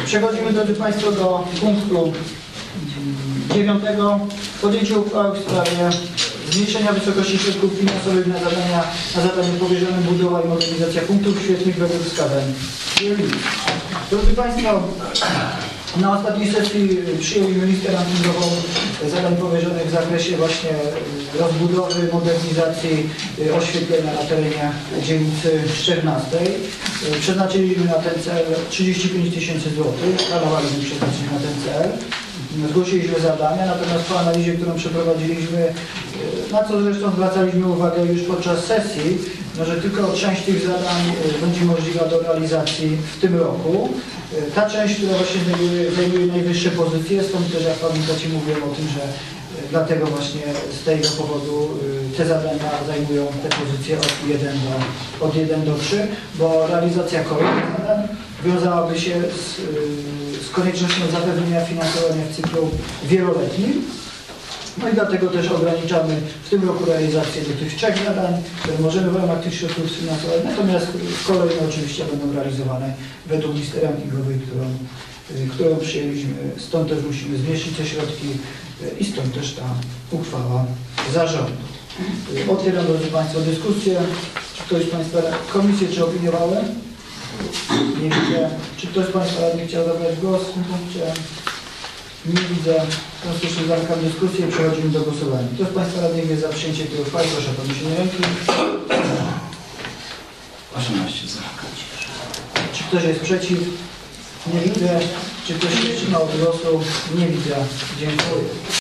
Przechodzimy, drodzy Państwo, do punktu 9. Podjęcie uchwały w sprawie zmniejszenia wysokości środków finansowych na zadanie powierzone budowa i modernizacja punktów świetlnych według wskazań. Drodzy Państwo, na ostatniej sesji przyjęliśmy listę rankingową zadań powierzonych w zakresie właśnie rozbudowy, modernizacji oświetlenia na terenie dzielnicy Szczernastej. Przeznaczyliśmy na ten cel 35 tysięcy złotych, planowaliśmy przeznaczyć na ten cel. Zgłosiliśmy zadania, natomiast po analizie, którą przeprowadziliśmy, na co zresztą zwracaliśmy uwagę już podczas sesji, że tylko część tych zadań będzie możliwa do realizacji w tym roku. Ta część, która właśnie zajmuje najwyższe pozycje, stąd też, jak pamiętacie, mówiłem o tym, że dlatego właśnie z tego powodu te zadania zajmują te pozycje od 1 do 3, bo realizacja kolejnych zadań wiązałaby się z koniecznością zapewnienia finansowania w cyklu wieloletnim. No i dlatego też ograniczamy w tym roku realizację do tych 3 zadań, które możemy w ramach tych środków sfinansować, natomiast kolejne oczywiście będą realizowane według listy rankingowej, którą przyjęliśmy. Stąd też musimy zmieścić te środki i stąd też ta uchwała zarządu. Otwieram, drodzy Państwo, dyskusję. Czy ktoś z Państwa, komisje czy opiniowały? Nie widzę. Czy ktoś z Państwa radnych chciał zabrać głos w tym punkcie? Nie widzę. W związku z tym zamykam dyskusję i przechodzimy do głosowania. Kto z Państwa radnych jest za przyjęciem tej uchwały? Proszę o podniesienie ręki. 18 za. Czy ktoś jest przeciw? Nie widzę. Czy ktoś się wstrzymał od głosu? Nie widzę. Dziękuję.